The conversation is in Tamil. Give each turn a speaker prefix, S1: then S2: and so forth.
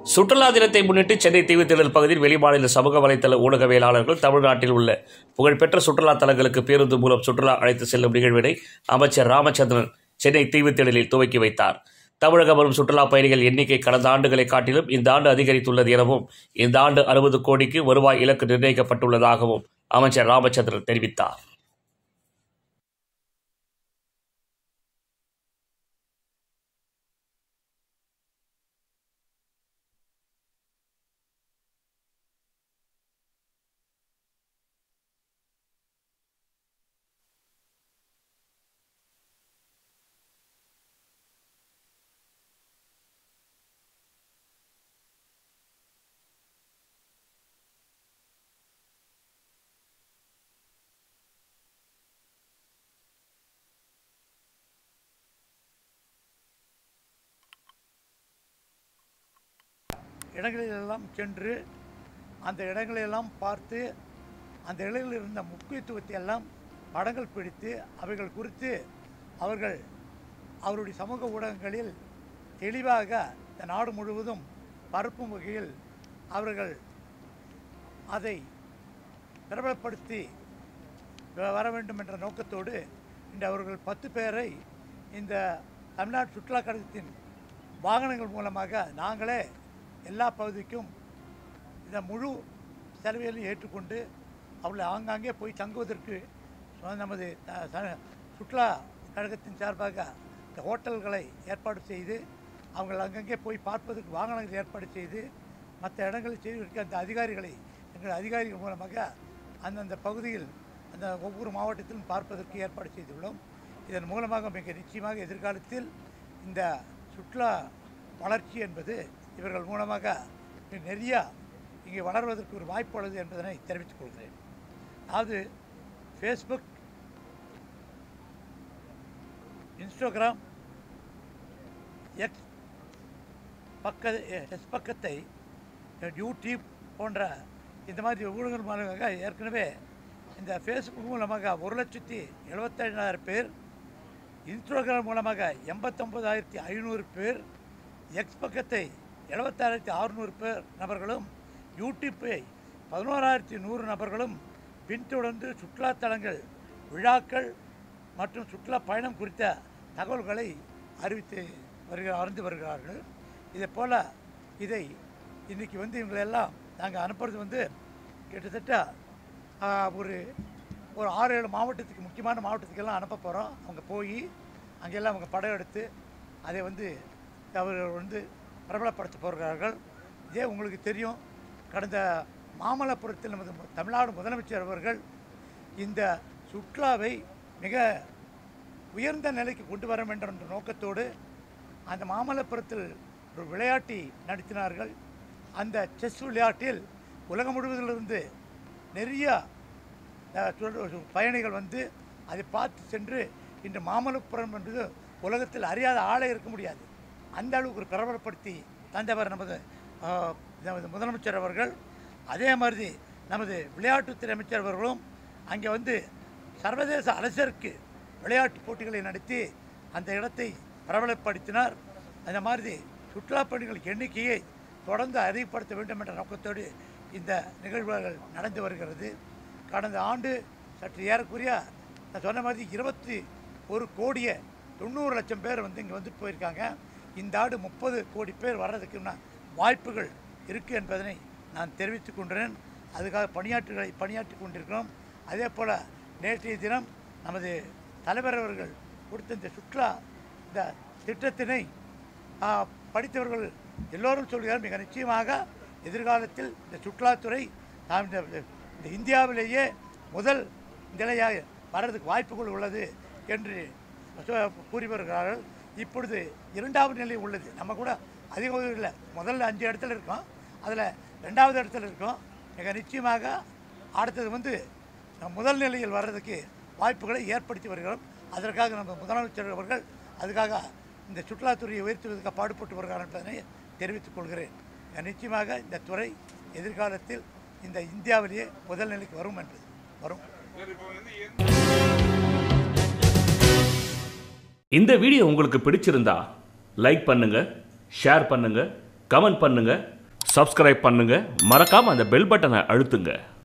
S1: சுற்றுலா தினத்தை முன்னிட்டு சென்னை தீவுத்திடல் பகுதியில் வெளிமாநில சமூக வலைதள ஊடகவியலாளர்கள் தமிழ்நாட்டில் உள்ள புகழ்பெற்ற சுற்றுலா தலங்களுக்கு பேருந்து மூலம் சுற்றுலா அழைத்து செல்லும் நிகழ்வினை அமைச்சர் ராமச்சந்திரன் சென்னை தீவுத்திடலில் துவக்கி வைத்தார். தமிழகம் வரும் சுற்றுலா பயணிகள் எண்ணிக்கை கடந்த ஆண்டுகளை காட்டிலும் இந்த ஆண்டு அதிகரித்துள்ளது எனவும் இந்த ஆண்டு 60 கோடிக்கு வருவாய் இலக்கு நிர்ணயிக்கப்பட்டுள்ளதாகவும் அமைச்சர் ராமச்சந்திரன் தெரிவித்தார்.
S2: இடங்களிலெல்லாம் சென்று அந்த இடங்களெல்லாம் பார்த்து அந்த இடங்களில் இருந்த முக்கியத்துவத்தை எல்லாம் படங்கள் பிடித்து அவைகள் குறித்து அவருடைய சமூக ஊடகங்களில் தெளிவாக இந்த நாடு முழுவதும் பரப்பும் வகையில் அவர்கள் அதை பிரபலப்படுத்தி வர வேண்டும் என்ற நோக்கத்தோடு இன்று அவர்கள் 10 பேரை இந்த தமிழ்நாடு சுற்றுலா கழகத்தின் வாகனங்கள் மூலமாக நாங்களே எல்லா பகுதிக்கும் இந்த முழு செலவையும் ஏற்றுக்கொண்டு அவர்களை ஆங்காங்கே போய் தங்குவதற்கு நமது சுற்றுலா கழகத்தின் சார்பாக இந்த ஹோட்டல்களை ஏற்பாடு செய்து அவர்கள் அங்கங்கே போய் பார்ப்பதற்கு வாகனங்கள் ஏற்பாடு செய்து மற்ற இடங்களில் செய்வதற்கு அந்த அதிகாரிகளை எங்கள் அதிகாரிகள் மூலமாக அந்தந்த பகுதியில் அந்த ஒவ்வொரு மாவட்டத்திலும் பார்ப்பதற்கு ஏற்பாடு செய்துள்ளோம். இதன் மூலமாக மிக நிச்சயமாக எதிர்காலத்தில் இந்த சுற்றுலா வளர்ச்சி என்பது இவர்கள் மூலமாக நிறைய இங்கே வளர்வதற்கு ஒரு வாய்ப்பு உள்ளது என்பதனை தெரிவித்துக் கொள்கிறேன். அதாவது ஃபேஸ்புக், இன்ஸ்டாகிராம், எக்ஸ் பக்கத்தை, யூடியூப் போன்ற இந்த மாதிரி ஊடகங்கள் மூலமாக ஏற்கனவே இந்த ஃபேஸ்புக் மூலமாக 1,77,000 பேர், இன்ஸ்டாகிராம் மூலமாக 89,500 பேர், எக்ஸ் பக்கத்தை 76,600 பேர் நபர்களும், யூடியூப்பை 11,100 நபர்களும் பின்தொடர்ந்து சுற்றுலாத்தலங்கள், விழாக்கள் மற்றும் சுற்றுலா பயணம் குறித்த தகவல்களை அறிந்து வருகிறார்கள். இதே போல் இதை இன்றைக்கி இவங்களெல்லாம் நாங்கள் அனுப்புறது கிட்டத்தட்ட ஒரு 6-7 மாவட்டத்துக்கு, முக்கியமான மாவட்டத்துக்கெல்லாம் அனுப்ப போகிறோம். அவங்க போய் அங்கெல்லாம் அவங்க படம் எடுத்து அதை அவர்கள் பிரபலப்படுத்த போகிறார்கள். இதே உங்களுக்கு தெரியும், கடந்த மாமல்லபுரத்தில் நமது தமிழ்நாடு முதலமைச்சர் அவர்கள் இந்த சுற்றுலாவை மிக உயர்ந்த நிலைக்கு கொண்டு வர வேண்டும் என்ற நோக்கத்தோடு அந்த மாமல்லபுரத்தில் ஒரு விளையாட்டை நடத்தினார்கள். அந்த செஸ் விளையாட்டில் உலகம் முழுவதிலிருந்து நிறைய பயணிகள் அதை பார்த்து சென்று இன்று மாமல்லபுரம் என்பது உலகத்தில் அறியாத ஆளே இருக்க முடியாது, அந்த அளவுக்கு ஒரு பிரபலப்படுத்தி தந்தவர் நமது முதலமைச்சர் அவர்கள். அதே மாதிரி நமது விளையாட்டுத்துறை அமைச்சர் அவர்களும் அங்கே சர்வதேச அலசருக்கு விளையாட்டு போட்டிகளை நடத்தி அந்த இடத்தை பிரபலப்படுத்தினார். அந்த மாதிரி சுற்றுலா பயணிகள் எண்ணிக்கையை தொடர்ந்து அதிகப்படுத்த வேண்டும் என்ற நோக்கத்தோடு இந்த நிகழ்வுகள் நடந்து வருகிறது. கடந்த ஆண்டு சற்று ஏறக்குறைய நான் சொன்ன மாதிரி 21,90,00,000 பேர் இங்கே போயிருக்காங்க. இந்த ஆண்டு 30 கோடி பேர் வர்றதுக்கு வாய்ப்புகள் இருக்குது என்பதனை நான் தெரிவித்துக் கொண்டேன். அதுக்காக பணியாற்றி கொண்டிருக்கிறோம். அதே போல் நேற்றைய தினம் நமது தலைவர் அவர்கள் கொடுத்த இந்த சுற்றுலா இந்த திட்டத்தினை படித்தவர்கள் எல்லோரும் சொல்கிறார், மிக நிச்சயமாக எதிர்காலத்தில் இந்த சுற்றுலாத்துறை இந்த இந்தியாவிலேயே முதல் நிலையாக வர்றதுக்கு வாய்ப்புகள் உள்ளது என்று கூறி வருகிறார்கள். இப்பொழுது 2வது நிலை உள்ளது. நம்ம கூட அதிக இல்லை, முதல்ல 5 இடத்துல இருக்கோம், அதில் 2வது இடத்துல இருக்கோம். மிக நிச்சயமாக அடுத்தது முதல் நிலையில் வர்றதுக்கு வாய்ப்புகளை ஏற்படுத்தி வருகிறோம். அதற்காக நம்ம முதலமைச்சர் அவர்கள் அதுக்காக இந்த சுற்றுலாத்துறையை உயர்த்துவதற்கு பாடுபட்டு வருகிறார் என்பதனை தெரிவித்துக் கொள்கிறேன். நிச்சயமாக இந்த துறை எதிர்காலத்தில் இந்த இந்தியாவிலேயே முதல் நிலைக்கு வரும் என்பது வரும்.
S1: இந்த வீடியோ உங்களுக்கு பிடிச்சிருந்தா லைக் பண்ணுங்க, ஷேர் பண்ணுங்க, கமெண்ட் பண்ணுங்கள், சப்ஸ்கிரைப் பண்ணுங்கள், மறக்காமல் அந்த பெல் பட்டனை அழுத்துங்க.